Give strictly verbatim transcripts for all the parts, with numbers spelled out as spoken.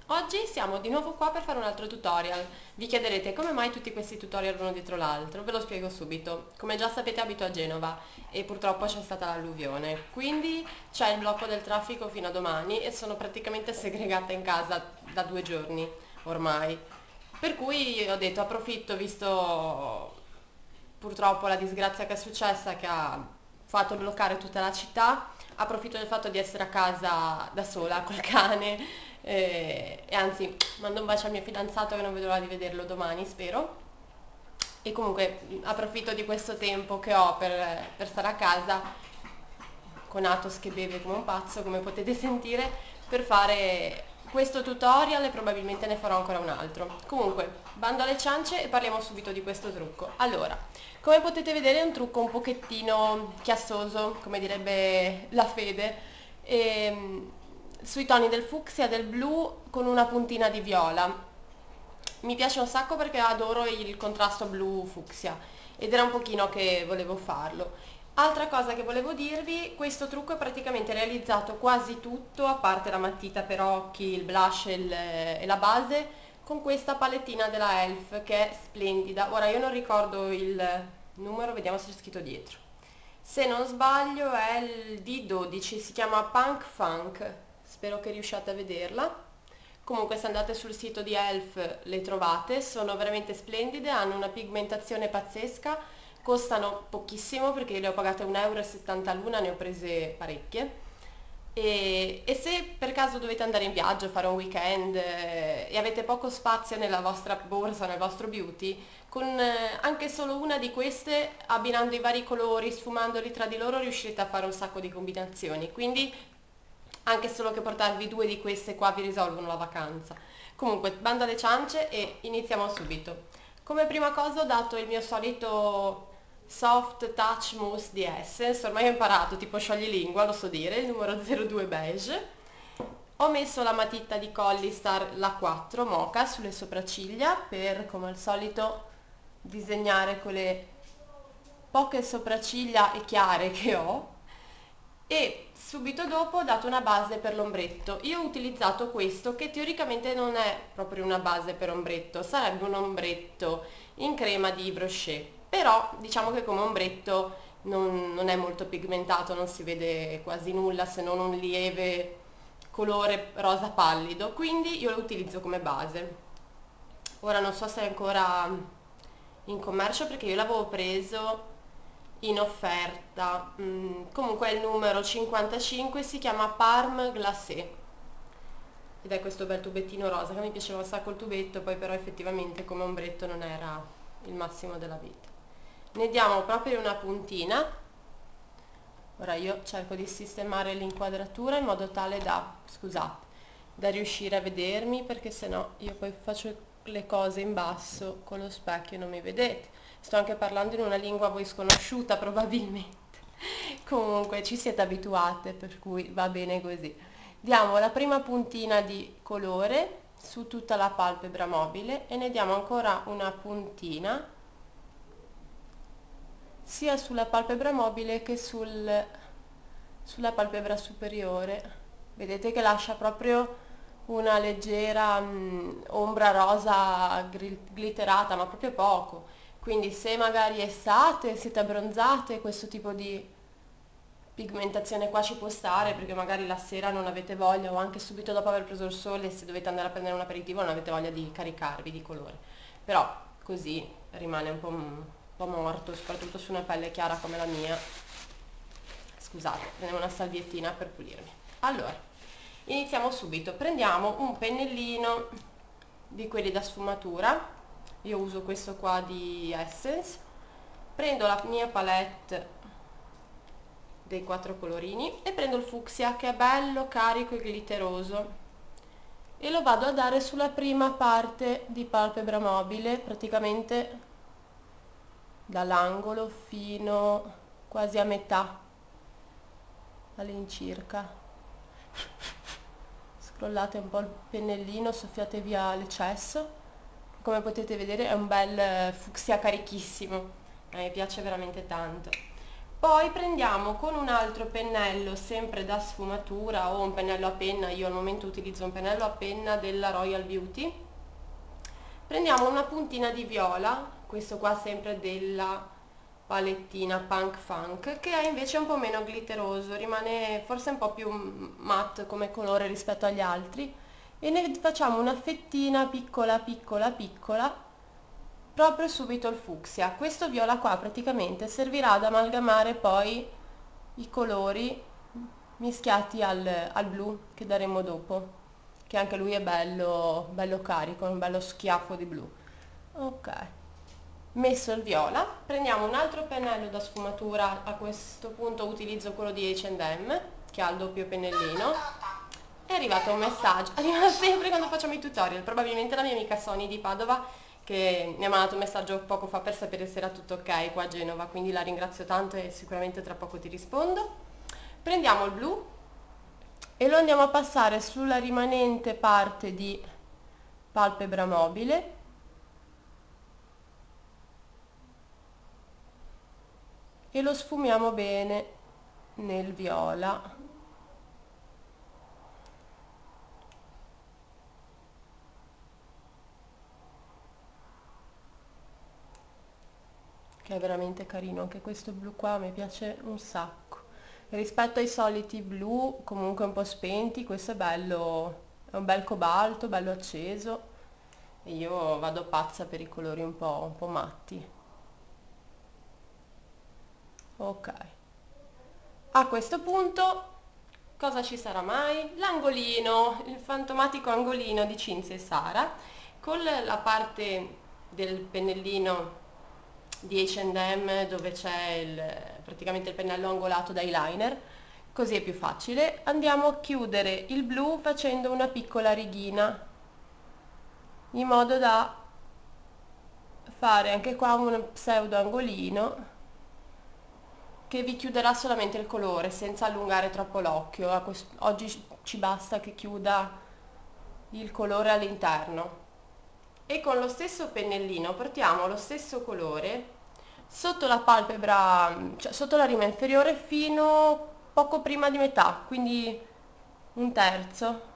Oggi siamo di nuovo qua per fare un altro tutorial. Vi chiederete come mai tutti questi tutorial uno dietro l'altro. Ve lo spiego subito. Come già sapete abito a Genova e purtroppo c'è stata l'alluvione, quindi c'è il blocco del traffico fino a domani e sono praticamente segregata in casa da due giorni ormai. Per cui ho detto approfitto, visto purtroppo la disgrazia che è successa, che ha fatto bloccare tutta la città, approfitto del fatto di essere a casa da sola col cane eh, e anzi mando un bacio al mio fidanzato che non vedo l'ora di vederlo domani, spero. E comunque approfitto di questo tempo che ho per, per stare a casa con Atos che beve come un pazzo, come potete sentire, per fare questo tutorial e probabilmente ne farò ancora un altro. Comunque, bando alle ciance e parliamo subito di questo trucco. Allora, come potete vedere è un trucco un pochettino chiassoso, come direbbe la Fede, e, sui toni del fucsia e del blu con una puntina di viola. Mi piace un sacco perché adoro il contrasto blu fucsia ed era un pochino che volevo farlo. Altra cosa che volevo dirvi, questo trucco è praticamente realizzato quasi tutto, a parte la matita per occhi, il blush e, il- e la base, con questa palettina della Elf che è splendida. Ora io non ricordo il numero, vediamo se c'è scritto dietro. Se non sbaglio è il D dodici, si chiama Punk Funk, spero che riusciate a vederla. Comunque se andate sul sito di Elf le trovate, sono veramente splendide, hanno una pigmentazione pazzesca, costano pochissimo perché io le ho pagate un euro e settanta l'una, ne ho prese parecchie. E, e se per caso dovete andare in viaggio, fare un weekend eh, e avete poco spazio nella vostra borsa, nel vostro beauty, con eh, anche solo una di queste, abbinando i vari colori, sfumandoli tra di loro, riuscirete a fare un sacco di combinazioni. Quindi anche solo che portarvi due di queste qua vi risolvono la vacanza. Comunque, bando alle ciance e iniziamo subito. Come prima cosa ho dato il mio solito Soft Touch Mousse di Essence, ormai ho imparato, tipo scioglilingua, lo so dire, il numero zero due beige. Ho messo la matita di Collistar, la quattro Mocha, sulle sopracciglia per, come al solito, disegnare quelle poche sopracciglia e chiare che ho, e subito dopo ho dato una base per l'ombretto. Io ho utilizzato questo che teoricamente non è proprio una base per ombretto, sarebbe un ombretto in crema di brochet, però diciamo che come ombretto non, non è molto pigmentato, non si vede quasi nulla se non un lieve colore rosa pallido, quindi io lo utilizzo come base. Ora non so se è ancora in commercio perché io l'avevo preso in offerta. Mm, comunque è il numero cinquantacinque, si chiama Parm Glacé ed è questo bel tubettino rosa che mi piaceva un sacco il tubetto, poi però effettivamente come ombretto non era il massimo della vita. Ne diamo proprio una puntina. Ora io cerco di sistemare l'inquadratura in modo tale da, scusate, da riuscire a vedermi, perché sennò io poi faccio le cose in basso con lo specchio e non mi vedete. Sto anche parlando in una lingua a voi sconosciuta probabilmente. Comunque ci siete abituate, per cui va bene così. Diamo la prima puntina di colore su tutta la palpebra mobile e ne diamo ancora una puntina sia sulla palpebra mobile che sul, sulla palpebra superiore. Vedete che lascia proprio una leggera mh, ombra rosa gri- glitterata, ma proprio poco. Quindi se magari è estate, siete abbronzate, questo tipo di pigmentazione qua ci può stare perché magari la sera non avete voglia o anche subito dopo aver preso il sole, se dovete andare a prendere un aperitivo non avete voglia di caricarvi di colore. Però così rimane un po', un po' morto, soprattutto su una pelle chiara come la mia. Scusate, prendiamo una salviettina per pulirmi. Allora, iniziamo subito. Prendiamo un pennellino di quelli da sfumatura. Io uso questo qua di Essence. Prendo la mia palette dei quattro colorini e prendo il fucsia che è bello, carico e glitteroso e lo vado a dare sulla prima parte di palpebra mobile, praticamente dall'angolo fino quasi a metà all'incirca. Scrollate un po' il pennellino, soffiate via l'eccesso. Come potete vedere è un bel fucsia carichissimo, a me piace veramente tanto. Poi prendiamo con un altro pennello, sempre da sfumatura o un pennello a penna, io al momento utilizzo un pennello a penna della Royal Beauty, prendiamo una puntina di viola, questo qua sempre della palettina Punk Funk, che è invece un po' meno glitteroso, rimane forse un po' più matte come colore rispetto agli altri, e ne facciamo una fettina piccola piccola piccola proprio subito il fucsia. Questo viola qua praticamente servirà ad amalgamare poi i colori mischiati al, al blu che daremo dopo, che anche lui è bello, bello carico, un bello schiaffo di blu. Ok, messo il viola, prendiamo un altro pennello da sfumatura, a questo punto utilizzo quello di acca and emme che ha il doppio pennellino. È arrivato un messaggio, arriva sempre quando facciamo i tutorial, probabilmente la mia amica Sony di Padova che mi ha mandato un messaggio poco fa per sapere se era tutto ok qua a Genova, quindi la ringrazio tanto e sicuramente tra poco ti rispondo. Prendiamo il blu e lo andiamo a passare sulla rimanente parte di palpebra mobile e lo sfumiamo bene nel viola. Che è veramente carino, anche questo blu qua mi piace un sacco. Rispetto ai soliti blu comunque un po' spenti, questo è bello, è un bel cobalto, bello acceso e io vado pazza per i colori un po', un po' matti. Ok, a questo punto cosa ci sarà mai? L'angolino, il fantomatico angolino di Cinzia e Sara, con la parte del pennellino di acca and emme dove c'è il, praticamente il pennello angolato da eyeliner, così è più facile. Andiamo a chiudere il blu facendo una piccola righina in modo da fare anche qua un pseudo angolino che vi chiuderà solamente il colore senza allungare troppo l'occhio. Oggi ci basta che chiuda il colore all'interno. E con lo stesso pennellino portiamo lo stesso colore sotto la palpebra, cioè sotto la rima inferiore fino poco prima di metà, quindi un terzo.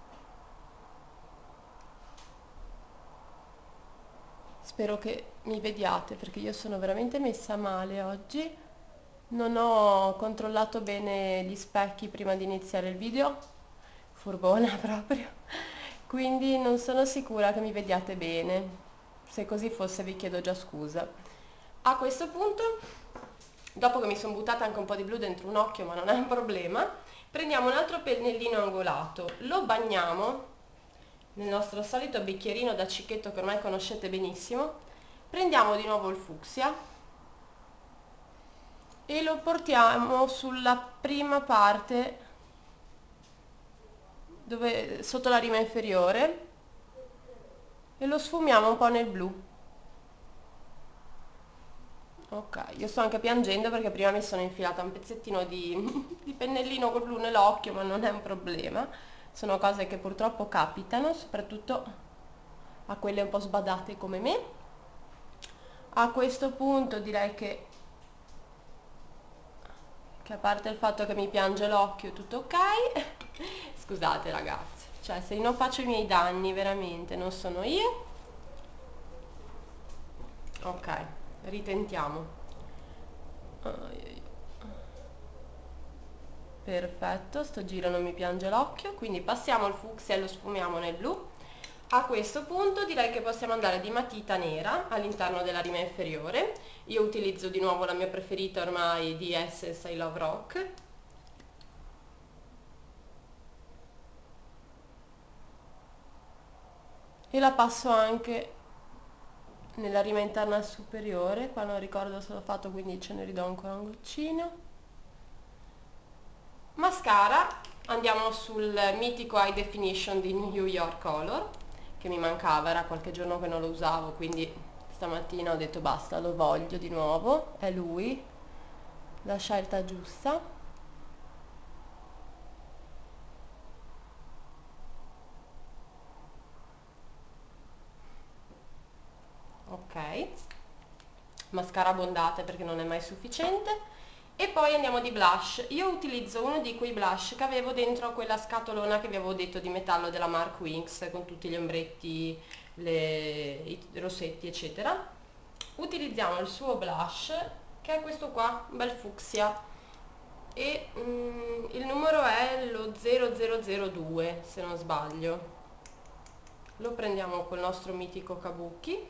Spero che mi vediate perché io sono veramente messa male oggi. Non ho controllato bene gli specchi prima di iniziare il video, furbona proprio, quindi non sono sicura che mi vediate bene. Se così fosse vi chiedo già scusa. A questo punto, dopo che mi sono buttata anche un po' di blu dentro un occhio, ma non è un problema, prendiamo un altro pennellino angolato, lo bagniamo nel nostro solito bicchierino da cicchetto che ormai conoscete benissimo, prendiamo di nuovo il fucsia e lo portiamo sulla prima parte dove, sotto la rima inferiore, e lo sfumiamo un po' nel blu. Ok, io sto anche piangendo perché prima mi sono infilata un pezzettino di, di pennellino col blu nell'occhio, ma non è un problema. Sono cose che purtroppo capitano, soprattutto a quelle un po' sbadate come me. A questo punto direi che, che a parte il fatto che mi piange l'occhio, tutto ok. Scusate ragazzi, cioè se non faccio i miei danni veramente non sono io. Ok, ritentiamo. Perfetto, sto giro non mi piange l'occhio, quindi passiamo il fucsia e lo sfumiamo nel blu. A questo punto direi che possiamo andare di matita nera all'interno della rima inferiore. Io utilizzo di nuovo la mia preferita ormai di Essence I Love Rock. E la passo anche nella rima interna superiore, qua non ricordo se l'ho fatto quindi ce ne ridò ancora un goccino. Mascara, andiamo sul mitico High Definition di New York Color, che mi mancava, era qualche giorno che non lo usavo, quindi stamattina ho detto basta, lo voglio di nuovo, è lui, la scelta giusta. Ok, mascara abbondante perché non è mai sufficiente, E poi andiamo di blush. Io utilizzo uno di quei blush che avevo dentro quella scatolona che vi avevo detto di metallo della Mark Wings, con tutti gli ombretti, le, i rossetti eccetera. Utilizziamo il suo blush, che è questo qua, un bel fucsia, e mm, il numero è lo zero zero zero due se non sbaglio. Lo prendiamo col nostro mitico kabuki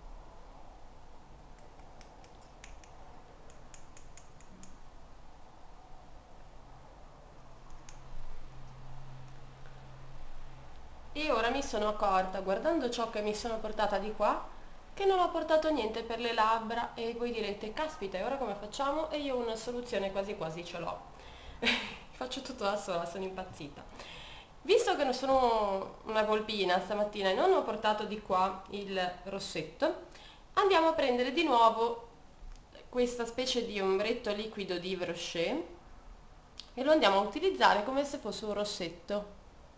e ora mi sono accorta, guardando ciò che mi sono portata di qua, che non ho portato niente per le labbra. E voi direte, caspita, e ora come facciamo? E io una soluzione quasi quasi ce l'ho. Faccio tutto da sola, sono impazzita. Visto che non sono una volpina stamattina e non ho portato di qua il rossetto, andiamo a prendere di nuovo questa specie di ombretto liquido di Yves Rocher e lo andiamo a utilizzare come se fosse un rossetto.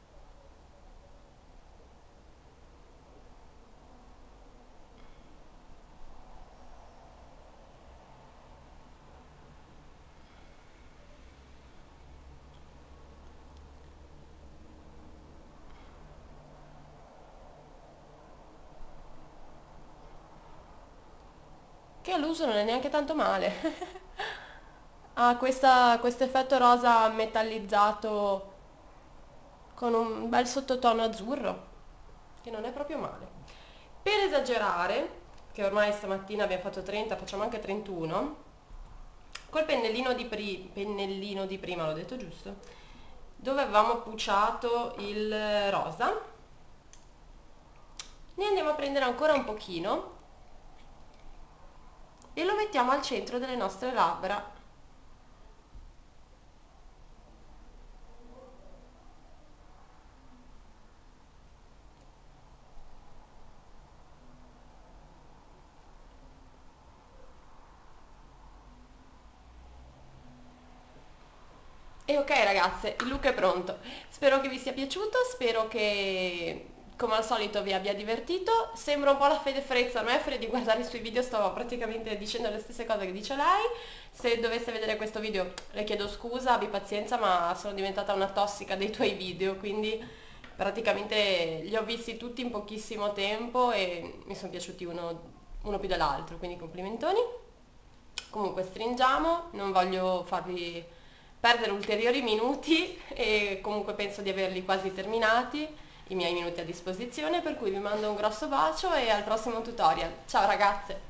Che all'uso non è neanche tanto male. Ha questa- questo effetto rosa metallizzato con un bel sottotono azzurro, che non è proprio male. Per esagerare, che ormai stamattina abbiamo fatto trenta, facciamo anche trentuno, col pennellino di, pri- pennellino di prima, l'ho detto giusto, dove avevamo puciato il rosa, ne andiamo a prendere ancora un pochino e lo mettiamo al centro delle nostre labbra. E ok ragazze, il look è pronto. Spero che vi sia piaciuto, spero che come al solito vi abbia divertito. Sembra un po' la Fede Frezza, a me Fede di guardare i suoi video stavo praticamente dicendo le stesse cose che dice lei. Se dovesse vedere questo video le chiedo scusa, abbi pazienza, ma sono diventata una tossica dei tuoi video, quindi praticamente li ho visti tutti in pochissimo tempo e mi sono piaciuti uno, uno più dell'altro, quindi complimentoni. Comunque stringiamo, non voglio farvi perdere ulteriori minuti e comunque penso di averli quasi terminati, i miei minuti a disposizione, per cui vi mando un grosso bacio e al prossimo tutorial. Ciao ragazze!